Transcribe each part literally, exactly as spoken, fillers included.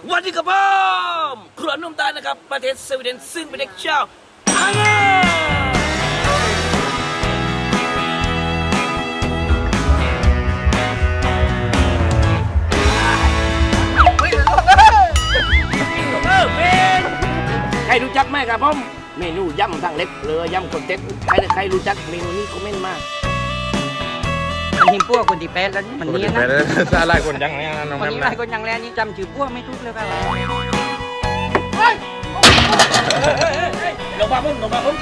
วันนี้กับผมครัวนุ่มตาลนะครับประเทศสวีเดนซึ่งเป็นเด็กชาวอังกฤษใครรู้จักไหมครับผมเมนูยำทางเล็กเรือยำคนเต็ดใครใครรู้จักเมนูนี้คอมเมนต์มาหิมพวกคนที่แปดแล้วมันนี้นะอะไรคนยังไงน้องคนนี้อะไรคนยังแรงนี่จำชื่อพวกไม่ทุกเลยครับลงมาพุ่งลงมาพุ่ง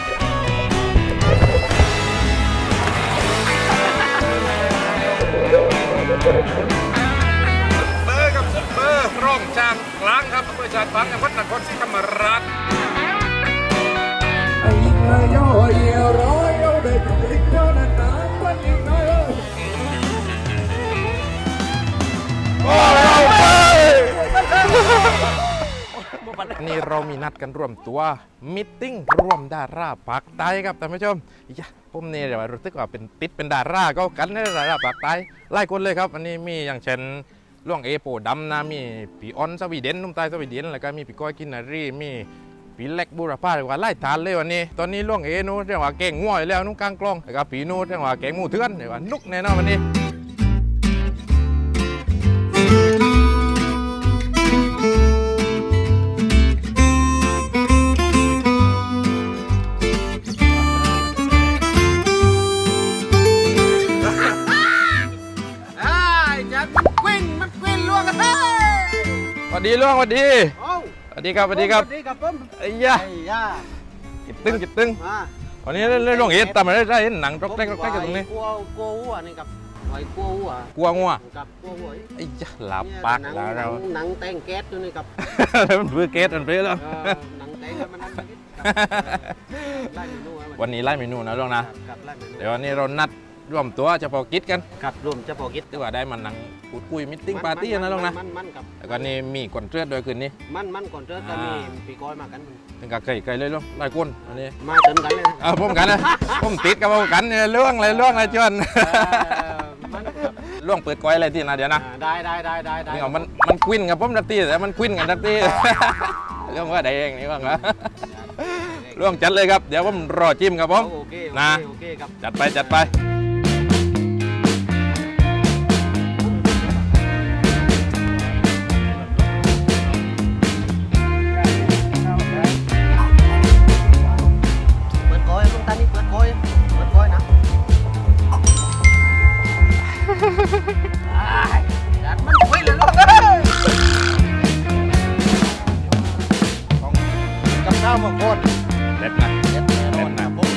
เบอร์กับเบอร์ร่องจางกลางครับอำเภอชาติฟังจังหวัดนครศรีธรรมราชนี่เรามีนัดกันรวมตัวมิทติ้งรวมดาราภาคใต้ครับท่านผู้ชมอย่าผมเนี่ยเดี๋ยวรู้สึกว่าเป็นติดเป็นดาราก็กันในดาราภาคใต้หลายคนเลยครับอันนี้มีอย่างเช่นล่วงเอโปดำนะมีพี่ออนสวีเดนนุ่มใต้สวีเดนแล้วก็มีพี่ก้อยกินนารีมีพี่เล็กบูรพาเรียกว่าไล่ทานเลยวันนี้ตอนนี้ล่วงเอนู้เรียกว่าแกงง่วยแล้วนุ่งกลางกลองแล้วก็พี่นู้เรียกว่าแกงหมูเถื่อนเรียกว่านุกแน่นอนวันนี้สวัสดีล่วงสวัสดีสวัสดีครับสวัสดีครับไอ้ยาจิตตึงจิตตึงวันนี้เล่นล่วงเอ็ดแต่ไม่ได้เห็นหนังรกแรกรกแรกอยู่ตรงนี้กลัวกลัววัวนี่กับไว้กลัววัวกลัวงัวกับกลัววัวไอ้ยาหลับปากแล้วเราหนังแตงแก๊สอยู่นี่กับมันเพื่อแก๊สมันเพื่อแล้วหนังแตงมันนั่นวันนี้ไล่เมนูนะล่วงนะเดี๋ยววันนี้เรานัดรวมตัวเฉพาะกิจกันครับรวมเฉพาะกิจดีกว่าได้มันนั่งพูดคุยมิทติ้งปาร์ตี้นะลงนะแล้วก็นี่มีก่อนเทือดโดยคืนนี้มันมันก่อนเทือดก็มีปีก้อยมากันถึงกับไก่ไก่เลยลูกหลายคนอันนี้มาถึงกันเลยเออผมกันนะผมติดกับผมกันเรื่องอะไรเรื่องอะไรจวนล่วงเปิดก้อยอะไรที่นะเดี๋ยวนะได้ได้ได้ได้ได้นี่มันมันควินกับผมนักตีแต่มันควินกับนักตีเรื่องว่าใดเองนี่ว่าไงล่วงจัดเลยครับเดี๋ยวผมรอจิ้มครับผมนะจัดไปจัดไปข้าวหมกโคตรเด็ดนะเด็ดนะเด็ดนะปุ๊บ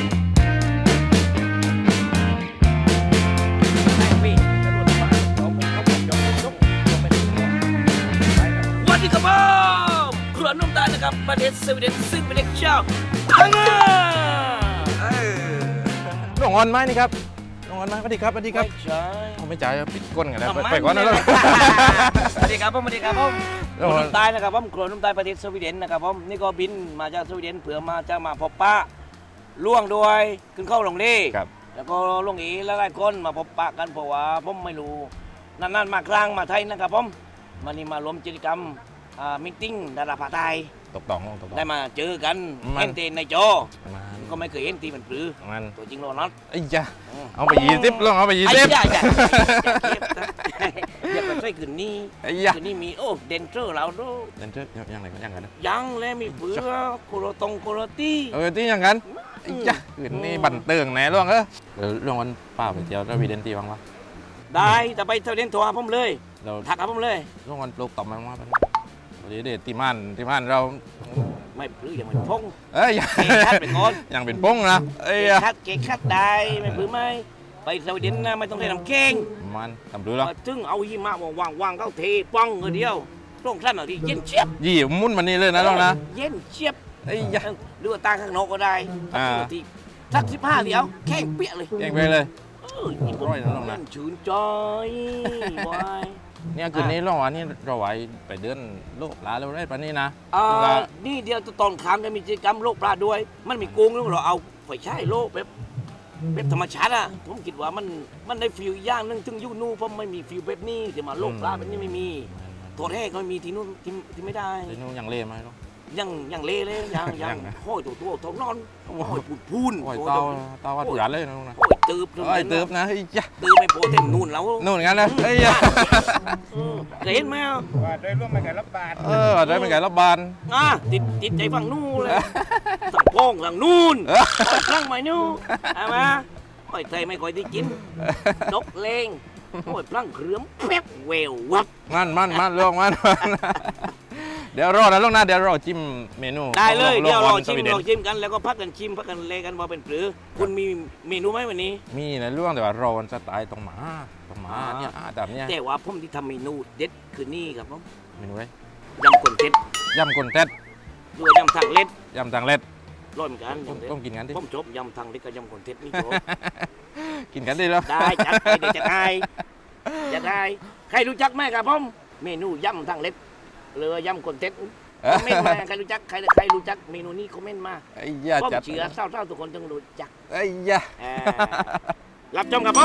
วันนี้กับผมครัวนุ่มตาลนะครับประเทศสวีเดนซึ่งเป็นเด็กชาวอังกฤษลงออนไหมนี่ครับลงออนไหมสวัสดีครับสวัสดีครับเขาไม่จ่ายปิดก้นกันแล้วไปก่อนนะสวัสดีครับผมสวัสดีครับผมครัวนุ่มตาลนะครับผมครัวนุ่มตาลประเทศสวีเดนนะครับผมนี่ก็บินมาจากสวีเดนเผื่อมาจะมาพบปะล่วงด้วยขึ้นเข้าลงดีแล้วก็ลงอีแล้วหลายคนมาพบปะกันเพราะว่าผมไม่รู้นานๆมาครั้งมาไทยนะครับผมมันนี่มารวมกิจกรรมมิทติ้งดาราภาคใต้ตกต่องตกต่องได้มาเจอกันเห็นตีในจอก็ไม่เคยเห็นตีมันปรือตัวจริงโลนัทไอ้ยาเอาไปยี่สิบลองเอาไปยี่สิบอย่าอย่าอย่าไปใส่คืนนี้คืนนี้มีโอ้เดนเซอร์เราดูเดนเซอร์ยังไงยังไงนะยังแล้วมีเปลือกโคโรตงโคโรตี้เออที่ยังงั้นไอ้ยาคืนนี้บันเติงแน่ล่วงเออเดี๋ยวล่วงวันป้าไปเที่ยวเราวีเดนตีบ้างวะได้แต่ไปเที่ยวเดนทัวร์ผมเลยถักกับผมเลยล่วงวันปลูกต่อมมาไปเดี๋ยวเดี๋ยวตีมันตีมันเราไม่ปลื้มอย่างเป็นพงเอ้ยคัดเป็นก้อนอย่างเป็นพงนะเอ้ยคัดเก๊กคัดได้ไม่ปลื้มไม่ไปสวีเดนนะไม่ต้องใช้น้ำแข็งมันทำดูแล้วซึ่งเอาหิมะวางวางเข้าเทป้องเดียวตรงขั้นหน่อยที่เย็นเชียบยี่มุ่นมันนี่เลยนะน้องนะเย็นเชียบไอ้ยะดูตาข้างนอกก็ได้ทีทักสิบห้าเดียวแข็งเปี้ยเลยแข็งไปเลยเออยิ่งร้อยนะน้องนะชื่นใจวายเนี่ยคืนนี้เราวันนี้เราไหวไปเดินโลกปลาเราได้ปะนี่นะนี่เดียวตอนค้างจะมีกิจกรรมโลกปลาด้วยมันมีกุ้งแล้วเราเอาไฟใช้โลกแบบแบบธรรมชาติอ่ะผมคิดว่ามันมันได้ฟิลย่างนึงถึงยูนูเพราะไม่มีฟิลแบบนี้แต่มาโลกปลาแบบนี้ไม่มีโทษแท้ก็มีที่นู้นที่ที่ไม่ได้ที่นู้นยังเล่ไหมลูกยังยังเละเลยยังยังยังนะโอ้ยตัวตัวท้องนอนโอ้ยปูดพูนโอ้ยเตาเตาวัดเดือดเลยนะลูกนะโอ้ยตืบโอ้ยตืบนะเฮ้ยจ้ะตืบไม่โปรเต็มนู่นแล้วนู่นงั้นนะเฮ้ยอืมเคยเห็นไหมอ่ะว่าได้ร่วมมากับรับบาทเออได้เป็นไงรับบานอ่ะติดติดใจฝั่งนู่นเลยสั่งโป้งสั่งนู่นสั่งไม่นู่นใช่ไหมโอ้ยใจไม่ค่อยได้กินนกเลงโอ้ยพลังเครื่องแป๊บเวววับมันมันมันลงมันมันเดี๋ยวรอนะลูกนะเดี๋ยวรอจิ้มเมนูได้เลยของเดี๋ยวโงรอวันชิมสวีเดรนอชิมกันแล้วก็พักกันชิมพักกันเลกันว่าเป็นปรือคุณมีเมนูไหมวันนี้มีในเรื่องแต่ว่ารอวันสไตล์ตรงหมาตรงหมาอ่าเนี่ยอ่าแบบเนี้ยแต่ว่าผมที่ทำเมนูเด็ดคือนี่ครับผมเมนูอะไรยำคนเท็ดยำกุนเต็ดด้วยยำทางเล็ดยำตังเล็ดร้อยเหมือนกันต้องยำเล็ดต้องกินกันดิผมชอบยำทางเล็ดกับยำคนเท็ดนี่ชอบกินกันดิแล้วได้จัดไปเดี๋ยวจะได้จะได้ใครรู้จักไหมครับผมเมนูยำทางเล็ดหรือยำคนเท็ดคอมเมนต์มาใครรู้จักใครใครรู้จักเมนูนี้คอมเมนต์มาไอ้ยาผมจัดเชื่อเศร้าๆทุกคนต้องรู้จักไอ้ยาอ่ารับชมกับผม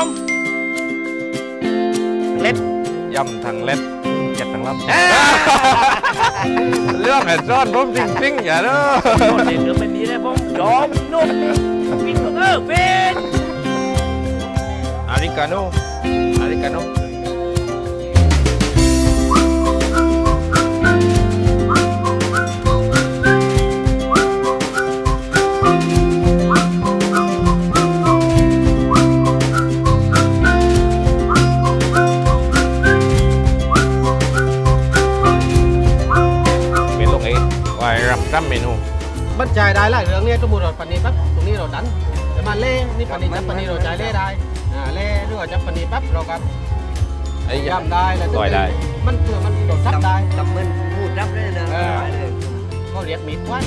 เล็ดยำทางเล็ดเจ็ดทางลับอ่าเรื่องไอ้ซ่อนผมจริงๆอย่าเด้อโดดเด่นเหลือเป็นนี้นะผมยอมนุ่มฟินเออฟินอาริกาโนอาริกาโน เมนูเองไว้รับซ้ำเมนูบรรจัยได้หลายเรื่องเนี่ยสมมติเราปนีปั๊บตรงนี้เราดันจะมาเล่นี่ปนีจับปนีเราจ่ายเล่ได้อ่าเล่หรือว่าจับปนีปั๊บเราก็ไอ้ยาย่ำได้แล้วต่อยได้มันเพื่อมันโดดซับได้จับมือพูดรับเลยนะเออเขาเรียกมีดควัน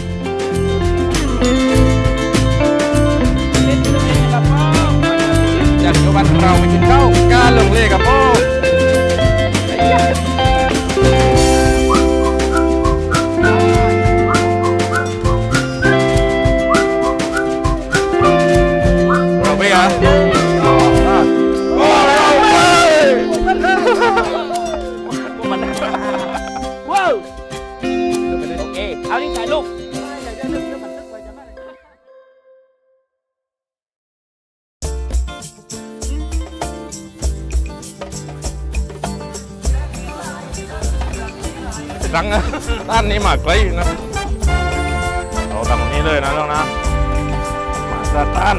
อยากอยู่บ้านเราไปกินข้าวกาลงเล่กับพ่อไอ้ยาเราไปอ่ะโอ้เราไปว้าวโอเคเอานี่ถ่ายรูปรังนะด้านนี้มาไกลอยู่นะเราทำตรงนี้เลยนะน้องนะมาสะต้าน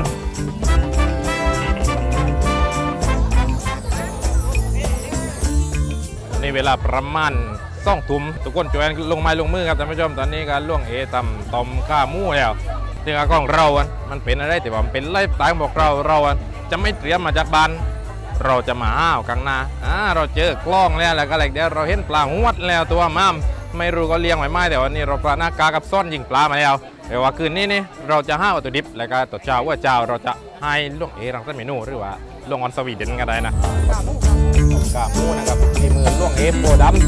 นี่เวลาประมาณสองทุ่มทุกคนช่วยกันลงไม้ลงมือครับท่านผู้ชมตอนนี้การล่วงเอตำตอมข้าหมูแล้วที่กของเราอะมันเป็นอะไรแต่ว่ามันเป็นไลฟ์สไตล์บอกเราเราอะจะไม่เตรียมมาจากบ้านเราจะมาอ้าวกลางนาอ่าเราเจอกล้องแล้วแล้วก็อะไรเดี๋ยวเราเห็นปลาหวดแล้วตัวม้ามไม่รู้ก็เลี้ยงไว้ไหมแต่วันนี้เราปลาหน้ากากับซ่อนยิงปลามาแล้วแต่ว่าคืนนี้นี่เราจะห้าวัตถุดิบแล้วก็ตัวเจ้าว่าเจ้าเราจะให้ล่วงเอรังสรรค์เมนูหรือว่าล่วงออนสวีเดนก็ได้นะกาหมูนะครับที่มือล่วงเอโปดำ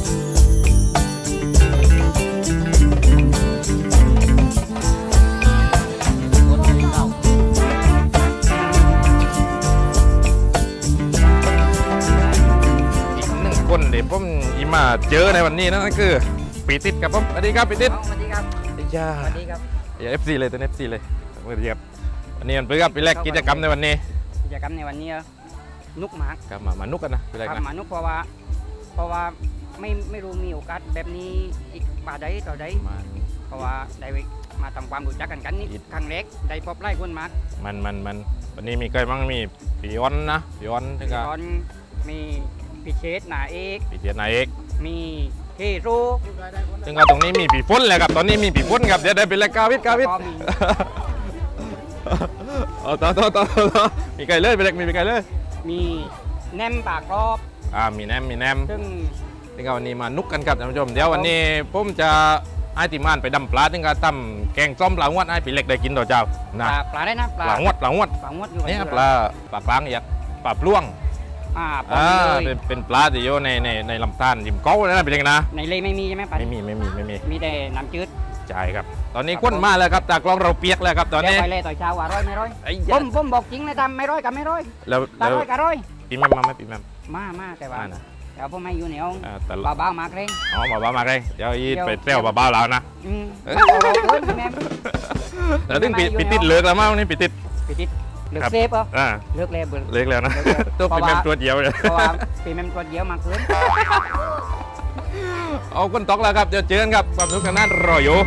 อีกหนึ่งคนเดี๋ยวผมยิมาเจอในวันนี้นะนั่นคือปีติดครับผมสวัสดีครับปีติดสวัสดีครับไอ้ยาสวัสดีครับอย่าเอฟซีเลยตัวเอฟซีเลยสวัสดีครับวันนี้มันเพื่อครับปีแรกกิจกรรมในวันนี้กิจกรรมในวันนี้นุกมากครับมามานุกกันนะปีแรกครับนะมานุกเพราะว่าเพราะว่าไม่ไม่รู้มีโอกาสแบบนี้อีกป่าใดต่อใดมาเพราะว่าได้มาทำความรู้จักกันกันนี่ครั้งแรกได้พบไล่คนมากมันมันมันวันนี้มีใครบ้างมีปีออนนะปีออนถึงกับตอนมีพิเชษหนาเอกปีเทียนนายเอกมีเฮโร่ถึงกับตรงนี้มีปีฝนแล้วครับตอนนี้มีปีฝนครับเดี๋ยวได้เป็นรายกาวิทย์กาวิทย์ก็มีเอาต่อต่อต่อต่อมีใครเลยเป็นเล็กมีใครเลยมีแนมปากรอบอ่ามีแนมมีแนมซึ่งถึงกับวันนี้มานุกกันครับท่านผู้ชมเดี๋ยววันนี้ผมจะให้ทีมงานไปดำปลาถึงกับทำแกงส้มปลาหวดให้ปีเล็กได้กินต่อเจ้าปนะลาปลาได้นะปปลาลาหวดปลาหวดปลาหวดอยู่เนี่ยปลาปลากลางอย่างปลาปล้วงอ่าปลาอ่าเลเป็ยนเป็นปลาที่อยู่ในในในลำธารริมเก้าเลยนะเป็นยังไงนะในเลยไม่มีใช่ไหมปลาไม่มีไม่มีไม่มีมีแต่น้ำจืดใช่ครับ ตอนนี้ก้นมาแล้วครับตากล้องเราเปียกแล้วครับตอนเดี๋ยวนี้ไปเลยต่อยเช้าว่าร้อยไม่ร้อยไอ้ผยัมนผมบอกจริงเลยทำไม่ร้อยกับไม่ร้อยแล้วตาแล้วร้อยกับร้อยปีแม่มมาไหมปีแม่มมามาแต่ว่ามานะแต่ผมให้อยู่ในห้องอ่าแต่เบาๆมากเลยอ๋อมาบ้ามาเลยเดี๋ยวอีเดี๋ยวไปเปรี้ยวเบาๆแล้วนะอืมเอาเราเกินพี่แม่แล้วถึงปิดปิดติดเลิกแล้วมั้งนี่ปิดติดไปติดเลือกครับเซฟเหรออ่าเลือกแล้วเบิร์เลิกแล้วนะเลิกแล้วตัวเพเป็นราะว่าแมมตัวเดียวเลยเพราะว่าพี่แม่ตัวเดียวมากเกินเอาคนตอกแล้วครับเดี๋ยวเจอกันครับความสนุกกันนั่นรออยู่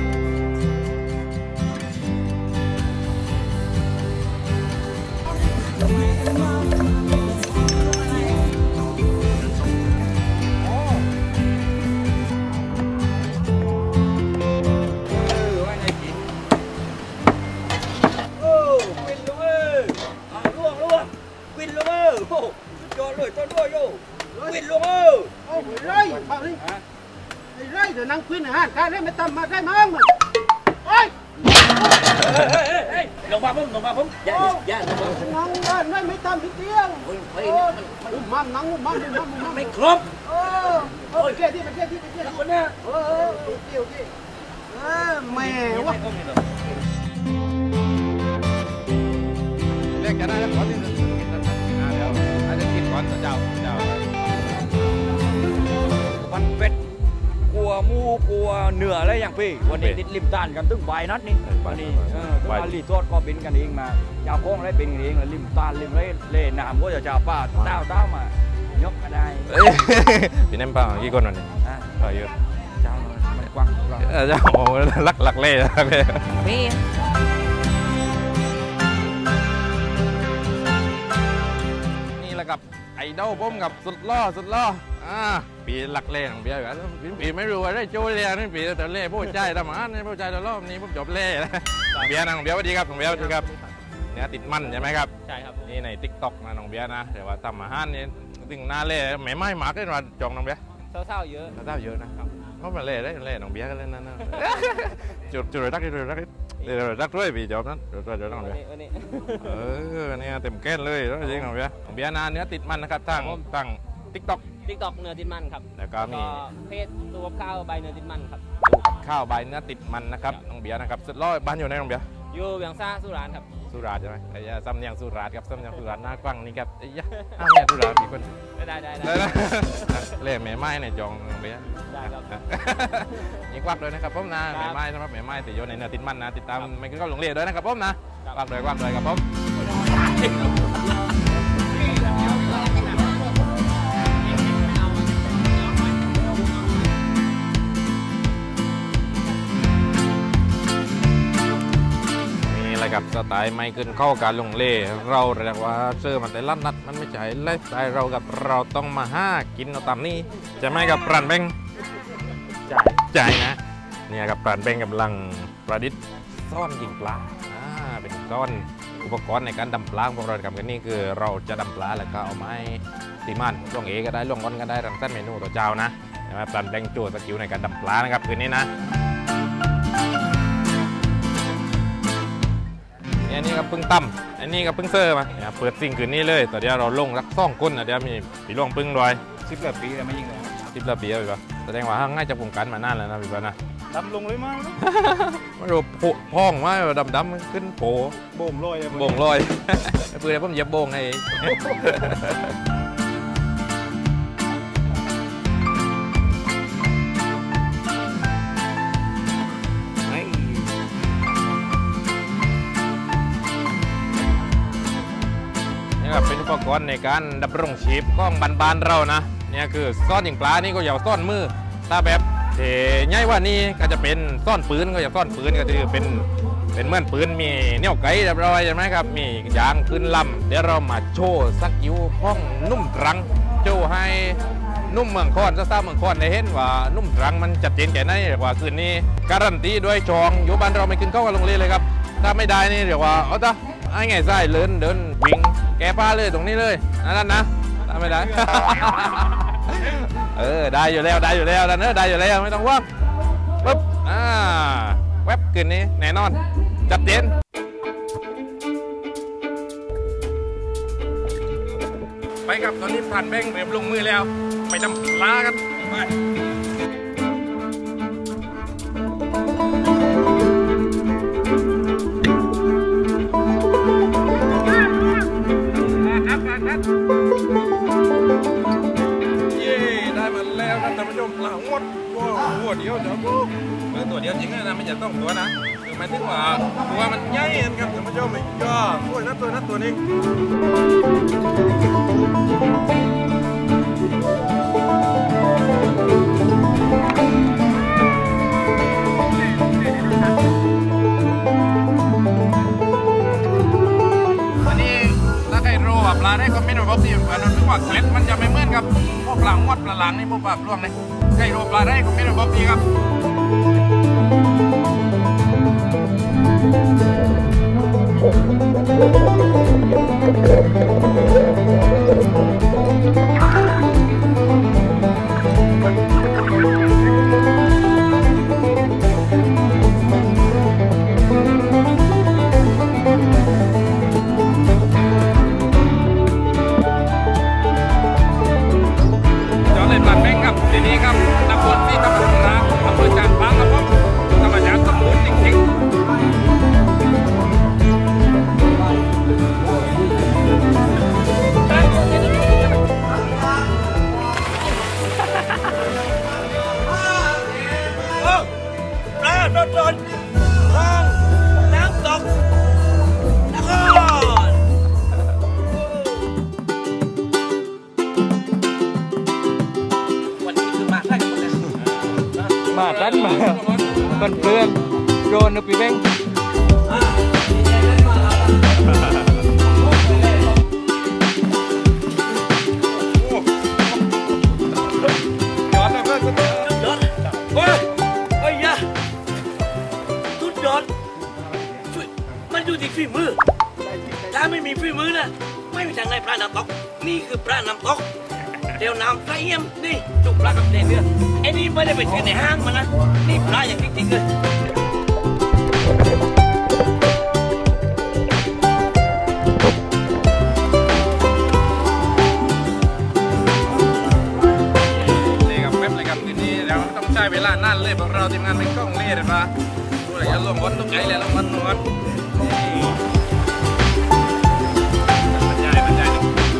เดี๋ยวนั่งคุยหน่อยฮะการเล่นไม่ต่ำมาได้มั้งโอ้ยลงมาผมลงมาผมอย่าอย่าลงมานั่งได้ไม่ไม่ต่ำทีเดียวอุ้มมั่มนั่งอุ้มมั่มอุ้มมั่มอุ้มมั่มไม่ครบเออโอเคที่ไปเที่ยวที่ไปเที่ยวคนเนี้ยเออโอเคโอเคเออแม่วะเรียกกันได้แล้วขอที่สุดอ่าเดี๋ยวอาจจะกินก่อนเจ้าเจ้ามันเป็ดกลัวมูกลัวเหนืออะไรอย่างพี่วันนี้ติดริมต้านกันตึ้งใบนัดนี่วันนี้เออตึ้งมาลีโทษก็บินกันเองมาเจ้าโค้งได้บินกันเองแล้วริมต้านริมเล่เล่น้ำก็จะเจ้าป้าเต้าเต้ามายกก็ได้พี่น้ำปลากี่คนวันนี้อ่ะก็เยอะเจ้ามันกว้างกว้างเจ้าโอ้ลักลักเล่ลักเล่พี่นี่แหละกับไอดอลผมกับสุดล่อสุดล่ออ่าปีลักเล่ของเบียร์กันปีไม่รู้อะไรโจเล่นี่ปีแต่เล่ผู้ใจทำมาเนี่ยผู้ใจรอบนี้ผมจบเล่เบียร์นะของเบียร์สวัสดีครับของเบียร์สวัสดีครับเนื้อติดมันใช่ไหมครับใช่ครับนี่ในติ๊กต็อกนะน้องเบียร์นะแต่ว่าทำอาหารนี่ถึงหน้าเล่แม่ไม้หมากเลยว่าจองน้องเบียร์เศร้าๆเยอะเศร้าเยอะนะครับเพราะมันเล่ได้เล่น้องเบียร์กันเล่นนั่นนะจุดจุดรักจุดรักเดี๋ยวรักด้วยปีจบนั้นจุดจุดน้องเบียร์เออเนี่ยเต็มแก้นเลยจริงน้องเบียร์น้องเบียร์นะเนื้อติดมันนะครับตั้งตั้งติ๊กต็อกติ๊กต็อกเนื้อติดมันครับแล้วก็มีเพจตัวข้าวใบเนื้อติดมันครับข้าวใบเนื้อติดมันนะครับน้องเบียร์นะครับสุดร้อยบ้านอยู่ในน้องเบียร์อยู่เวียงซ่าสุรานครับสุราษฎร์ใช่ไหมไอ้ยาซ้ำเนียงสุราษฎร์ครับซ้ำเนียงสุราษฎร์หน้ากว้างนี่ครับไอ้ยาห้ามเนี่ยสุราษฎร์มีคนได้ได้ได้ได้นะเล่แม่ไม้ในจองน้องเบียร์ได้ครับนี่กว้างเลยนะครับผมนะแม่ไม้นะครับแม่ไม้ติดอยู่ในเนื้อติดมันนะติดตามไม่ขึ้นเข้าหลงเรียนด้วยนะครับผมนะกว้างเลยกว้างเลยครับผมกับสไตล์ไม่ขึ้นเข้าการลงเล่เราเรียกว่าเสื้อมันแต่ละนัดมันไม่ใช่ไลฟ์สไตล์เรากับเราต้องมาห้ากินเอาตามนี้จะไม่กับปรันเบงจ่ายจ่ายนะเนี่ยกับปรันเบงกำลังประดิษฐ์ซ่อนยิงปลาอ่าเป็นซ่อนอุปกรณ์ในการดำปลาของเราทำกันนี่คือเราจะดำปลาแล้วก็เอาไม้ตีมันล่วงเอก็ได้ล่วงก้อนก็ได้รังสรรค์เมนูต่อเจ้านะนะปรันเบงโจสกิลในการดำปลานะครับคืนนี้นะอันนี้ก็เพิ่งตั้มอันนี้ก็เพิ่งเซอร์มาเปิดซิงคืนนี้เลยตอนเดียวเราลงรักซ่องก้นเดี๋ยวมีปีล่วงพึ่งด้วยสิบกว่าปีแล้วไม่ยิงเลยสิบละปีแล้วพี่ปะแสดงว่าง่ายจากวงการมานานแล้วนะพี่ปะนะดำลงเลยมั้งไม่รู้โผพ่องว่าดำดำขึ้นโผโบ่มลอยเลยโบ่งลอยไอ้ปืนไอ้ผมเหยียบโบ่งไอ้เป็นอุปกรณ์ในการดำรงชีพของบ้านๆเรานะเนี่ยคือซ่อนยิงปลานี่ก็อย่าซ่อนมือถ้าแบบเท่ง่ายว่านี่ก็จะเป็นซ่อนปืนก็อย่าซ่อนปืนก็คือเป็นเป็นเหมือนปืนมีเนี่ยวไกเรียบร้อยใช่ไหมครับมียางขึ้นลำเดี๋ยวเรามาโชว์สักยิ้วห้องนุ่มตรังโชว์ให้นุ่มเมืองคอนซะซาเมืองคอนได้เห็นว่านุ่มตรังมันจัดเจนแค่ไหนเรียกว่าคืนนี้การันตีด้วยจองอยู่บ้านเราไม่ขึ้นเข้ากับโรงเรียนเลยครับถ้าไม่ได้นี่เรียกว่าเอาจ้ะไอ้ไงไส้เดินเดินวิ่งแกป้าเลยตรงนี้เลยนั่นนะทำไม่ได้ เออได้อยู่แล้วได้อยู่แล้วนะเนอะได้อยู่แล้วไม่ต้องว่างปุ๊บอ่าเว็บคืนนี้แน่นอนจัดเต็มไปครับตอนนี้ผ่านแบงค์เรียบลงมือแล้วไปทำปลากันไปยเดี๋ยวปุ๊บตัวเดียวจริงนะไม่จะต้องตัวนะคือหมายถึงว่าตัวมันใหญ่ครับท่านผู้ชมไอ้ย่อโอ้ยนั่นตัวนั่นตัวนี้อันนี้ถ้าใครรู้ว่าปลาได้ก็ไม่รู้ว่าที่มันนึกว่าเกล็ดมันจะไม่เหมือนกับพวกปลาหวดปลาหลังนี่พวกปลาล่วงเลยใครรู้ปลาได้ก็ไม่รู้ว่าที่ครับทีนี้ครับตำบลที่ตำบลร้างอำเภอจานบางครับผมธรรมชาติสมบูรณ์จริงๆโอ้ปลาโดนโดนทองน้ำตกนครมาดันมาเพื่อนๆโดนนะพี่เบ้งยอดเลยเพื่อนสุดยอดเฮ้ยเฮ้ยยะสุดยอดช่วยมันอยู่ที่ฝีมือถ้าไม่มีฝีมือนะไม่มีทางได้ปลาน้ำตกนี่คือปลาน้ำตกเดี๋ยวน้ำใสเยี่ยมนี่จุกปลากับเด็ดเดือดไอ้นี่ไม่ได้ไปซื้อในห้างมันนะนี่ปลาอย่างจริงๆเลยนี่กับแป๊บเลยครับทีนี้เราต้องใช้เวลานานเลยพวกเราทีมงานไม่กล้องเล่เลยปะดูเลยจะลงวันตุกไก่เลยลงวันนวลมันใหญ่มันใหญ่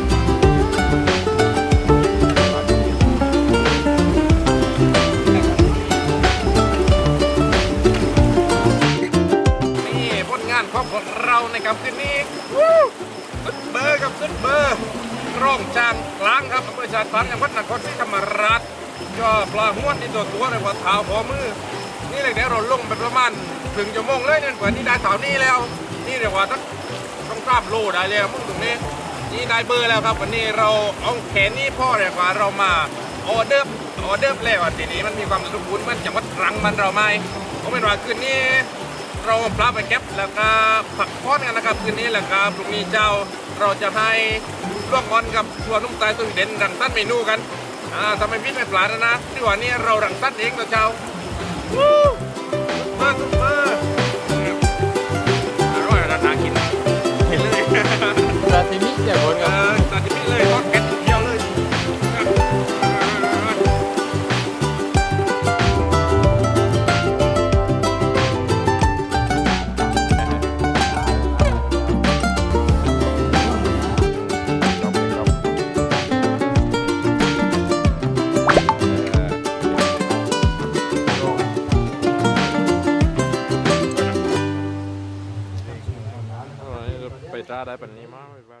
ของพวกเราในคำคืนนี้สุดเบอร์กับสุดเบอร์ร่องจานกลางครับอำเภอชาติพันจังหวัดนครศรีธรรมราชก็ปลาห้วนที่ตัวตัวเลยว่าเท้าพอมือนี่เลยเดี๋ยวเราลงไปประมาณถึงชั่วโมงเลยนั่นกว่านี่ได้เท้านี้แล้วนี่เรียกว่าต้องต้องกล้ามโลได้แล้วมึงตรงนี้นี่ได้เบอร์แล้วครับวันนี้เราเอาแขนนี้พ่อเรียกว่าเรามาออเดอร์ออเดอร์แล้วทีนี้มันมีความสมบูรณ์มันจังหวัดตรังมันเราไม่เพราะเป็นว่าคืนนี้เราปลาไปแก็บแล้วก็ผักพอดกันนะครับคืนนี้แหละครับพรุ่งนี้เจ้าเราจะให้ร่วมงอนกับทัวร์นุ่มตายตัวเด่นรังสรรค์เมนูกันอ่าทำไมพิษไม่ปลาแล้วนะที่วันนี้เรารังสรรค์เองตัวเจ้ามาซุปเปอร์อร่อยน่ากินเห็นเลยซาซิมิเดี๋ยวคนกันซาซิมิเลยทอดแก๊สเดียวเลยไปจ้าได้ปันนี้มากเลยบ้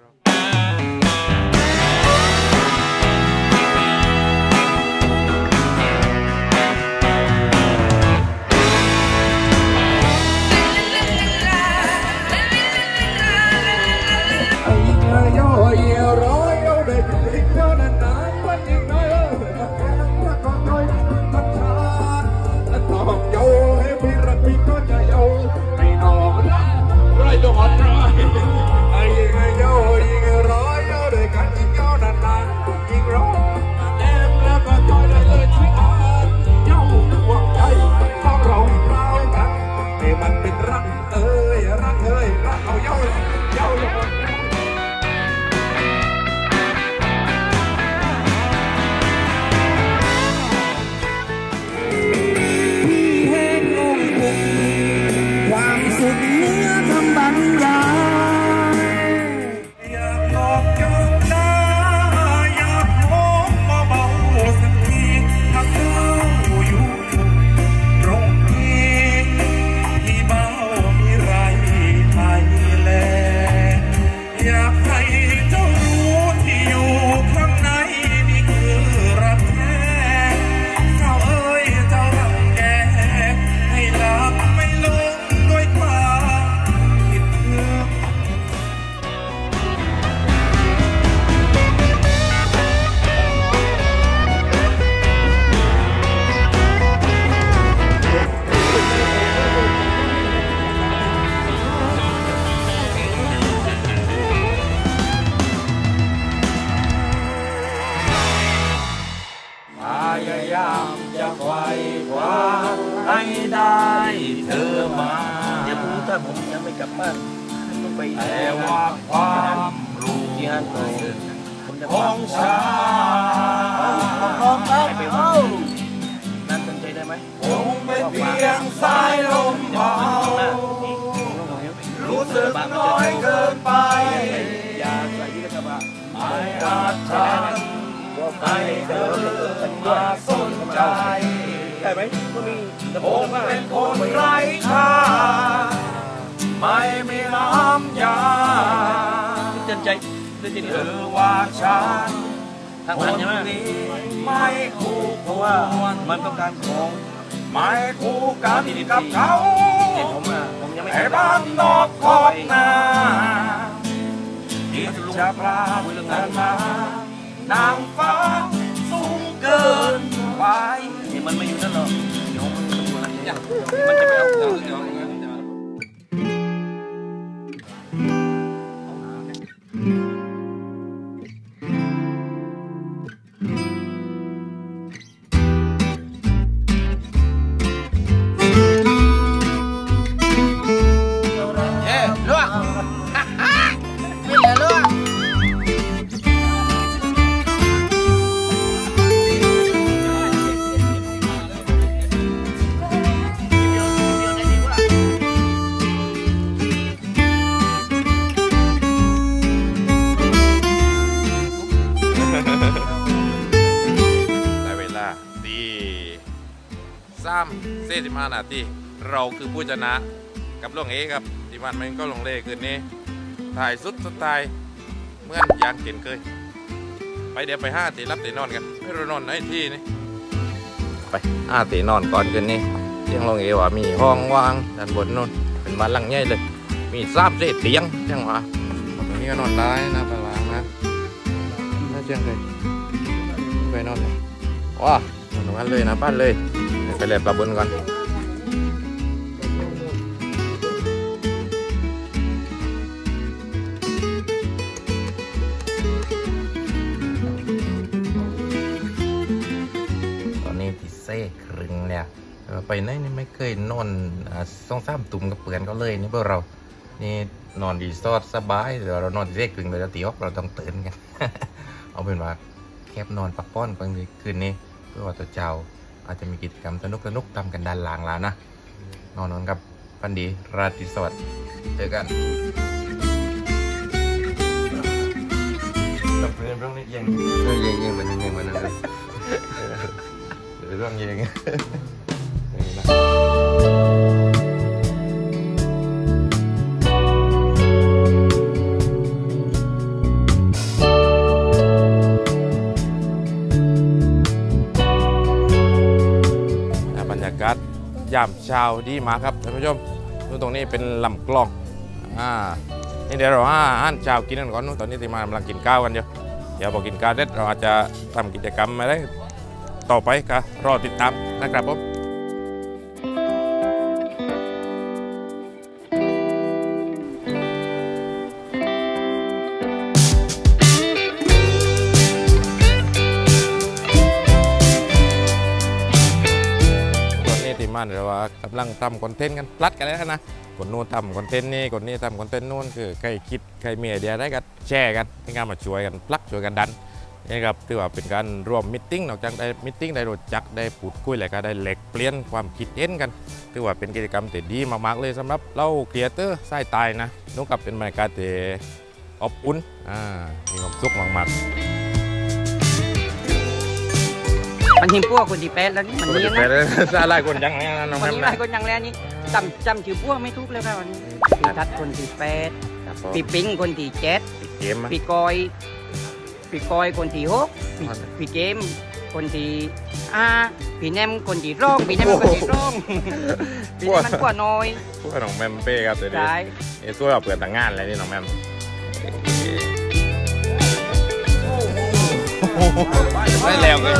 ให้ได้เธอมาเดี๋ยวผมถ้าผมยังไม่กลับบ้านต้องไปแต่ว่าความรู้ที่ห้างต่อผมจะของฉันพร้อมครับไปเอานั่นสนใจได้ไหมคงเป็นเพียงสายลมเบารู้สึกน้อยเกินไปอย่าใส่ที่กระบะไม่อาจทำให้เธอมาสนใจได้ไหมก็มีแต่คผมงว่าเป็นคนไร้ค่าไม่มีน้ำยาเตือนใจเตือนใจเธอว่าฉันทางคผ่านนใช่ไหมนี้ไม่คู่เพคราะวว่าร มันต้องการของไม่คู่กันกับเขาเด็กผมอ่ะผมยังไม่ไอ้บ้านนอกขอบนาที่จะปลาเรื่องนานนางฟ้าสูงเกินไปนี่มันไม่อยู่นั่นหรอกเดี๋ยวมันอยู่อะไรอย่างมันจะไปเอาของเดี๋ยวสามเซติมานาทีเราคือผู้ชนะกับล่วงเอครับที่มันมันก็ลงเล่คืนนี้ถ่ายสุดสุดท้ายเมื่อนอยากเห็นเคยไปเดี๋ยวไปห้าตีรับตีนอนกันไม่รู้นอนไหนที่นี่ไปห้าตีนอนก่อนคืนนี้เตียงลงเอว่ามีห้องว่างด้านบนนู่นเป็นบ้านหลังใหญ่เลยมีสามเศษเตียงจังหวะตรงนี้ก็นอนได้นะปลานะน่าเชื่อเลยไปนอนเลยว้านอนตรงนั้นเลยนะบ้านเลยไปเล่นปลาบนก่อนตอนนี้พิเศษครึ่งเนี่ยไปไหนนี่ไม่เคยนอนสองสามตุ่มกับเปื่อนก็เลยนี่พวกเรานี่นอนรีสอร์ทสบายเดี๋ยวเรานอนพิเศษครึ่งเลยแล้วตีออกเราต้องตื่นกัน เอาเป็นว่าแคบนอนปักป้อนกลางคืนนี้เพื่อว่าตัวเจ้าอาจจะมีกิจกรรมสนุกสนุกทำกันด้านหลังแล้วนะนอนนอนกับพันดีราตรีสวัสดิ์เจอกันกับเพื่อนเรื่องนี้ยังยังยังมันยังมันอะไรเรื่องยังยามเช้าดีมากครับท่านผู้ชมดูตรงนี้เป็นลำกลองอ่านี่เดี๋ยวเราห้าอาหารเช้ากินกันก่อนตอนนี้ที่มากำลังกินข้าวกันอยู่เดี๋ยวพอกินข้าวเสร็จเราอาจจะทำกิจกรรมอะไรต่อไปก็รอติดตามนะครับผมมันเราว่ากำลังทำคอนเทนต์กันพลัดกันแล้วนะคนนู้นทำคอนเทนต์นี้คนนี้ทำคอนเทนต์นู้นคือใครคิดใครมีไอเดียได้ก็แชร์กันให้งานมาช่วยกันพลักช่วยกันดันนี่ครับถือว่าเป็นการร่วมมิทติ้งนอกจากได้มิทติ้งได้รู้จักได้พูดคุยอะไรก็ได้แลกเปลี่ยนความคิดเห็นกันถือว่าเป็นกิจกรรมที่ดีมากๆเลยสำหรับเราครีเอเตอร์สายตายนะนุกกับเป็นบรรยากาศที่อบอุ่นอ่ามีความสุขมากๆมันหิมพวกคนที่แปดแล้วนี่มันเลี้ยงนะซาไล่คนยังไงนะน้องคนแม่นี้ไล่คนยังแล้วนี่จำจำชื่อพวกไม่ทุกเลยครับวันนี้ปีทัดคนที่แปดปีปิงคนที่เจ็ดปีกอยปีกอยคนที่หกปีเกมคนที่ห้าปีแนมคนที่ร้องปีแนมคนที่ร้องปีนี้มันกว่าน้อยพวกน้องแมมเป้ครับเดี๋ยวนี้ไอ้ตัวเราเปิดต่างงานอะไรนี่น้องแมมไม่แล้วเลย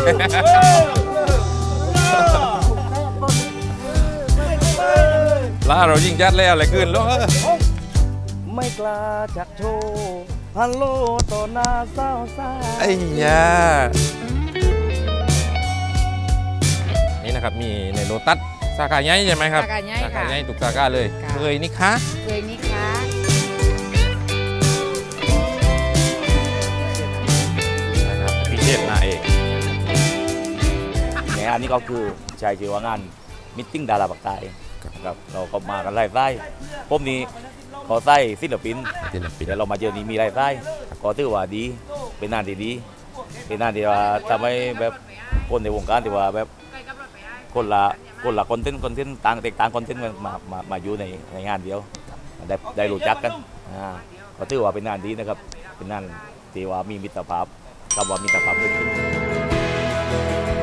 ล่าเรายิงยัดแล้วอะไรขึ้นแล้วไม่กล้าจักโชว์ฮัลโหลต่อหน้าเศร้าซ่าไอ้ยานี่นะครับมีในโลตัสสาขาใหญ่ใช่ไหมครับสาขาใหญ่สาขาค่ะใหญ่ทุกสาขาเลยค่ะเคยนี่คะเคยนี่คะนะครับพิเศษนาเอกงานนี้ก็คือใช้ชื่อว่างานมิทติ้งดาราปากใต้ครับเราก็มากันไล่ไส้ผมนี่ขอไส้ศิลปินศิลปินเดี๋ยวเรามาเจอนี้มีไล่ไส้ก็ถือว่าดีเป็นงานที่ดีเป็นงานที่ว่าทำให้แบบคนในวงการที่ว่าแบบคนละคนละคอนเทนต์คอนเทนต์ต่างแตกต่างคอนเทนต์มามามามาอยู่ในในงานเดียวได้ได้รู้จักกันอ่าก็ถือว่าเป็นงานดีนะครับเป็นงานที่ว่ามีมิตรภาพคำว่ามิตรภาพเกิดขึ้น